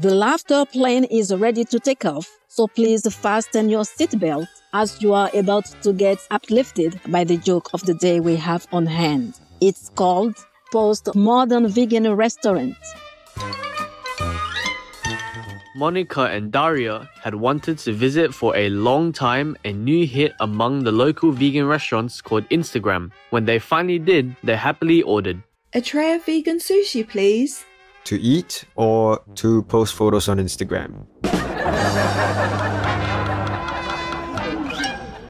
The laughter plane is ready to take off, so please fasten your seatbelt as you are about to get uplifted by the joke of the day we have on hand. It's called Postmodern Vegan Restaurant. Monica and Daria had wanted to visit for a long time a new hit among the local vegan restaurants called Instagram. When they finally did, they happily ordered. A tray of vegan sushi, please. To eat or to post photos on Instagram?